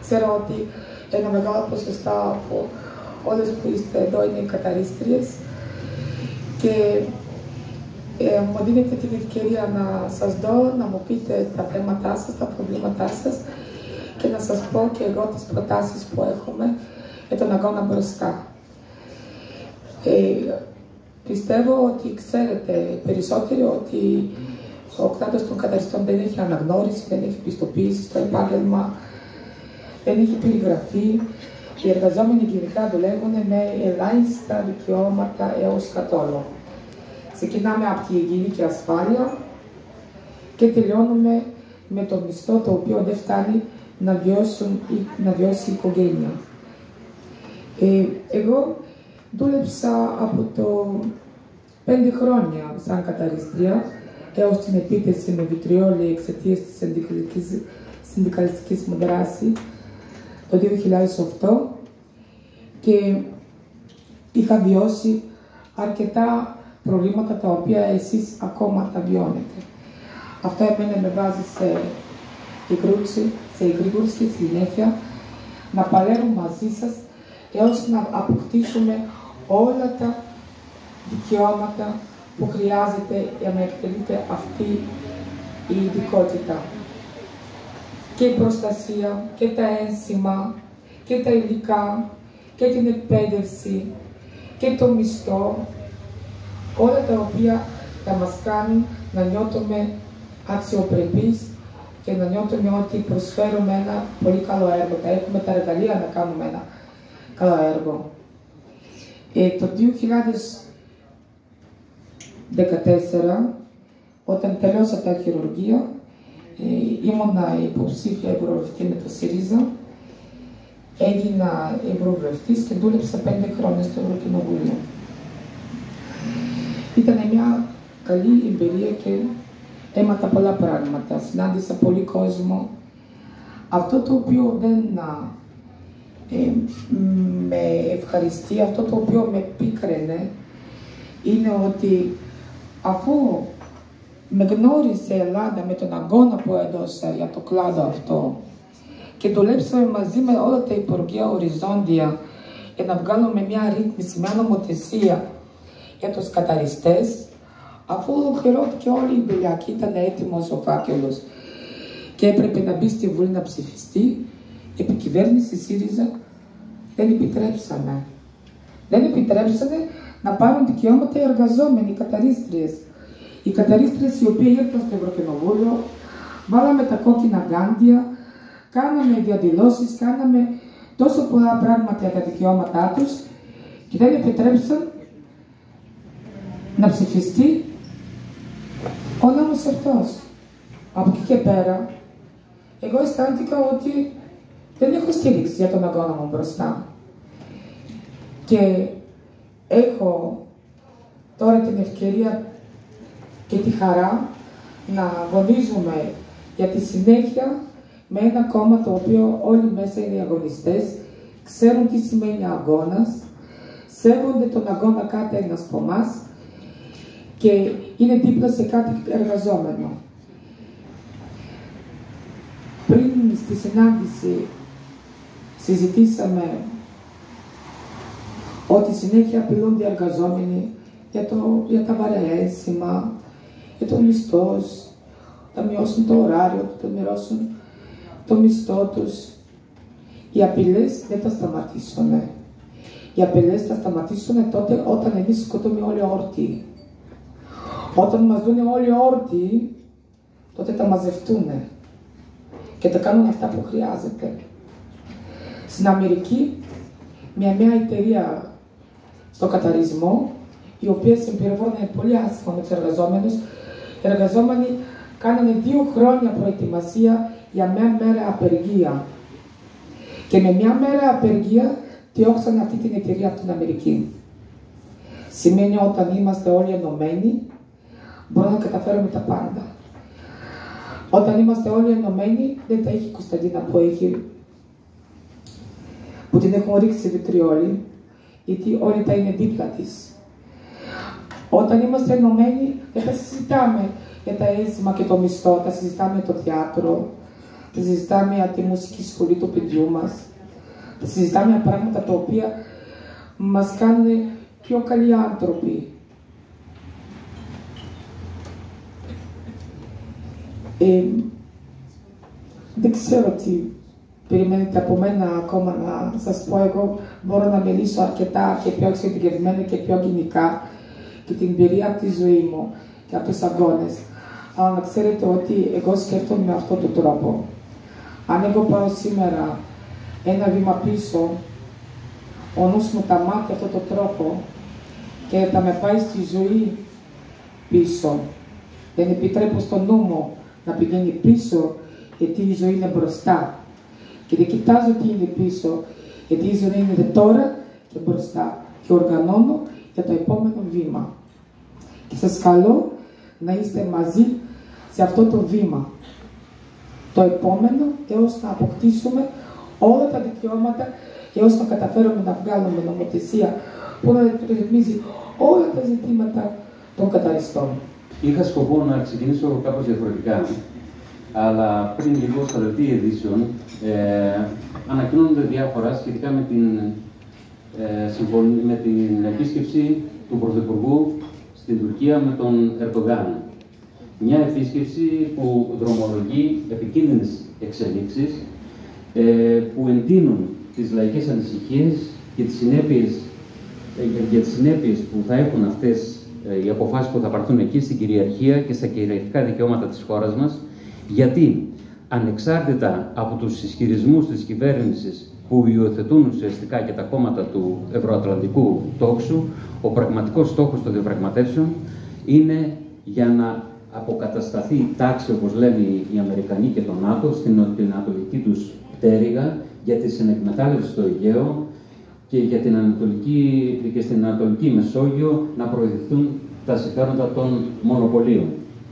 Ξέρω ότι ένα μεγάλο ποσοστό από όλες που είστε εδώ είναι οι καθαρίστριες και μου δίνετε την ευκαιρία να σας δω, να μου πείτε τα θέματά σας, τα προβλήματά σας και να σας πω και εγώ τις προτάσεις που έχουμε για τον αγώνα μπροστά. Πιστεύω ότι ξέρετε περισσότεροι ότι ο κλάδος των καθαριστών δεν έχει αναγνώριση, δεν έχει πιστοποίηση στο επάγγελμα, δεν έχει περιγραφεί. Οι εργαζόμενοι γενικά δουλεύουν με ελάχιστα δικαιώματα έως καθόλου. Ξεκινάμε από τη υγιεινή και ασφάλεια και τελειώνουμε με το μισθό το οποίο δεν φτάνει να βιώσει η οικογένεια. Εγώ δούλεψα από το 5 χρόνια σαν καθαρίστρια έως την επίθεση με βιτριόλι εξαιτίας της συνδικαλιστικής μου δράση το 2008 και είχα βιώσει αρκετά προβλήματα τα οποία εσείς ακόμα τα βιώνετε. Αυτό εμένα με βάζει σε εγρήγορση και συνέχεια να παλεύω μαζί σας έως να αποκτήσουμε όλα τα δικαιώματα που χρειάζεται για να εκτελείται αυτή η ειδικότητα. Και η προστασία, και τα ένσημα, και τα υλικά, και την εκπαίδευση, και το μισθό, όλα τα οποία θα μας κάνουν να νιώθουμε αξιοπρεπείς και να νιώθουμε ότι προσφέρουμε ένα πολύ καλό έργο. Θα έχουμε τα εργαλεία να κάνουμε ένα καλό έργο. Το 2014, όταν τελειώσα τα χειρουργία, ήμουνα υποψήφια ευρωβουλευτή με το ΣΥΡΙΖΑ, έγινα ευρωβουλευτής και δούλεψα 5 χρόνια στο Ευρωκοινοβούλιο. Ήταν μια καλή εμπειρία και έμαθα πολλά πράγματα, συνάντησα πολύ κόσμο. Αυτό το οποίο δεν με ευχαριστεί, αυτό το οποίο με πίκραινε, είναι ότι αφού με γνώρισε η Ελλάδα με τον αγώνα που έδωσα για το κλάδο αυτό και δουλέψαμε μαζί με όλα τα υπουργεία οριζόντια για να βγάλουμε μια ρύθμιση, μια νομοθεσία για τους καθαριστές, αφού ολοκληρώθηκε όλη η δουλειά και ήταν έτοιμος ο φάκελος και έπρεπε να μπει στη Βουλή να ψηφιστεί, η επικυβέρνηση ΣΥΡΙΖΑ δεν επιτρέψανε. Δεν επιτρέψανε να πάρουν δικαιώματα οι εργαζόμενοι, οι καθαρίστριες. Οι καθαρίστριες οι οποίοι ήρθαν στο Ευρωκοινοβούλιο, βάλαμε τα κόκκινα γάντια, κάναμε διαδηλώσεις, κάναμε τόσο πολλά πράγματα για τα δικαιώματά τους και δεν επιτρέψαν να ψηφιστεί ο νόμος αυτός. Από εκεί και πέρα, εγώ αισθάνθηκα ότι δεν έχω στήριξη για τον αγώνα μου μπροστά. Και έχω τώρα την ευκαιρία και τη χαρά να αγωνίζουμε για τη συνέχεια με ένα κόμμα το οποίο όλοι μέσα είναι αγωνιστές, ξέρουν τι σημαίνει αγώνας, σέβονται τον αγώνα κάθε ένας από εμάς και είναι δίπλα σε κάθε εργαζόμενο. Πριν στη συνάντηση συζητήσαμε ότι συνέχεια απειλούνται οι εργαζόμενοι για τα βαρέα ένσημα, για το μισθό, θα μειώσουν το ωράριο, θα μειώσουν το μισθό τους. Οι απειλές δεν θα σταματήσουν. Οι απειλές θα σταματήσουν τότε όταν εμείς σκοτούμε όλοι όρθιοι. Όταν μας δουν όλοι όρθιοι, τότε θα μαζευτούν και θα κάνουν αυτά που χρειάζεται. Στην Αμερική, μια εταιρεία στο καθαρισμό, η οποία συμπεριφέρονταν πολύ άσχημα με τους εργαζόμενους. Οι εργαζόμενοι κάνανε 2 χρόνια προετοιμασία για μια μέρα απεργία. Και με μια μέρα απεργία διώξανε αυτή την εταιρεία από την Αμερική. Σημαίνει όταν είμαστε όλοι ενωμένοι, μπορούμε να καταφέρουμε τα πάντα. Όταν είμαστε όλοι ενωμένοι, δεν θα έχει η Κωνσταντίνα που την έχουν ρίξει σε βιτριόλι, γιατί όλοι θα είναι δίπλα της. Όταν είμαστε ενωμένοι, δεν θα συζητάμε για τα ένσημα και το μισθό, θα συζητάμε το θέατρο, συζητάμε για τη μουσική σχολή του παιδιού μας, συζητάμε για πράγματα τα οποία μας κάνουν πιο καλοί άνθρωποι. Δεν ξέρω τι περιμένετε από μένα ακόμα να σας πω. Εγώ μπορώ να μιλήσω αρκετά και πιο εξειδικευμένα και πιο γενικά και την εμπειρία από τη ζωή μου και από τους αγώνες. Αλλά να ξέρετε ότι εγώ σκέφτομαι με αυτόν τον τρόπο. Αν εγώ πάω σήμερα ένα βήμα πίσω, ο νους μου τα μάθει αυτόν τον τρόπο και θα με πάει στη ζωή πίσω. Δεν επιτρέπω στο νου μου να πηγαίνει πίσω, γιατί η ζωή είναι μπροστά. Και δεν κοιτάζω τι είναι πίσω, γιατί η ζωή είναι τώρα και μπροστά. Και οργανώνω για το επόμενο βήμα. Και σας καλώ να είστε μαζί σε αυτό το βήμα. Το επόμενο, έως να αποκτήσουμε όλα τα δικαιώματα, έως να καταφέρουμε να βγάλουμε νομοθεσία που να ρυθμίζει όλα τα ζητήματα των καταριστών. Είχα σκοπό να ξεκινήσω κάπως διαφορετικά, αλλά πριν λίγο στα δελτία ειδήσεων ανακοινώνονται διάφορα σχετικά με την επίσκεψη του Πρωθυπουργού στην Τουρκία με τον Ερντογάν. Μια επίσκεψη που δρομολογεί επικίνδυνες εξελίξεις που εντείνουν τις λαϊκές ανησυχίες και τις συνέπειες που θα έχουν αυτές οι αποφάσεις που θα πάρθουν εκεί στην κυριαρχία και στα κυριαρχικά δικαιώματα της χώρας μας, γιατί ανεξάρτητα από τους ισχυρισμούς της κυβέρνησης που υιοθετούν ουσιαστικά και τα κόμματα του ευρωατλαντικού τόξου, ο πραγματικός στόχος των διαπραγματεύσεων είναι για να αποκατασταθεί η τάξη, όπως λένε οι Αμερικανοί και το ΝΑΤΟ, στην ανατολική τους πτέρυγα, για τη συνεκμετάλλευση στο Αιγαίο και για στην Ανατολική Μεσόγειο να προωθηθούν τα συμφέροντα των μονοπωλίων.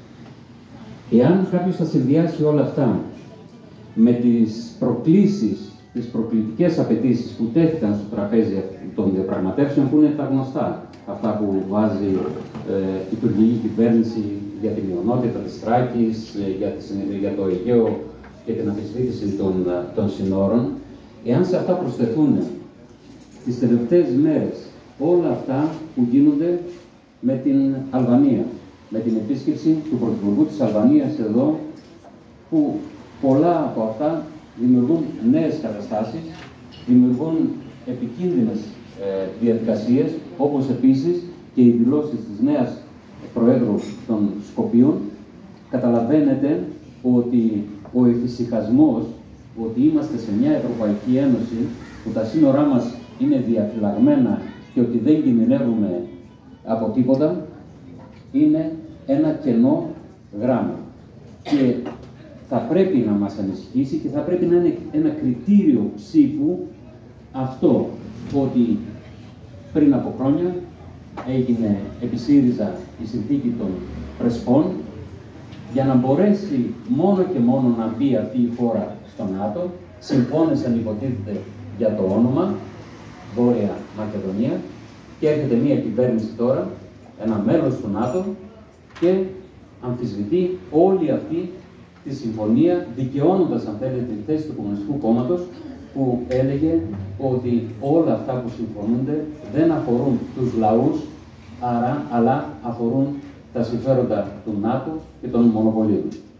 Εάν κάποιος θα συνδυάσει όλα αυτά με τις προκλήσεις, τις προκλητικές απαιτήσεις που τέθηκαν στο τραπέζι των διαπραγματεύσεων, που είναι τα γνωστά, αυτά που βάζει η τουρκική κυβέρνηση για τη μειονότητα της Θράκης, για το Αιγαίο και την αμφισβήτηση των συνόρων, εάν σε αυτά προσθεθούν τις τελευταίες μέρες όλα αυτά που γίνονται με την Αλβανία, με την επίσκεψη του Πρωθυπουργού της Αλβανίας εδώ, που πολλά από αυτά δημιουργούν νέες καταστάσεις, δημιουργούν επικίνδυνες διαδικασίες, όπως επίσης και οι δηλώσεις της νέας Προέδρου των Σκοπίων. Καταλαβαίνετε ότι ο εφησυχασμός ότι είμαστε σε μια Ευρωπαϊκή Ένωση που τα σύνορά μας είναι διαφυλαγμένα και ότι δεν κινδυνεύουμε από τίποτα, είναι ένα κενό γράμμα. Και θα πρέπει να μας ανησυχήσει και θα πρέπει να είναι ένα κριτήριο ψήφου αυτό, ότι πριν από χρόνια έγινε επί ΣΥΡΙΖΑ η συνθήκη των Πρεσπών για να μπορέσει μόνο και μόνο να μπει αυτή η χώρα στο ΝΑΤΟ. Συμφώνησαν, υποτίθεται, για το όνομα Βόρεια Μακεδονία και έρχεται μια κυβέρνηση τώρα, ένα μέλος του ΝΑΤΟ, και αμφισβητεί όλη αυτή τη συμφωνία, δικαιώνοντας, αν θέλετε, τη θέση του Κομμουνιστικού Κόμματος, που έλεγε ότι όλα αυτά που συμφωνούνται δεν αφορούν τους λαούς, αλλά αφορούν τα συμφέροντα του ΝΑΤΟ και των μονοπωλίων.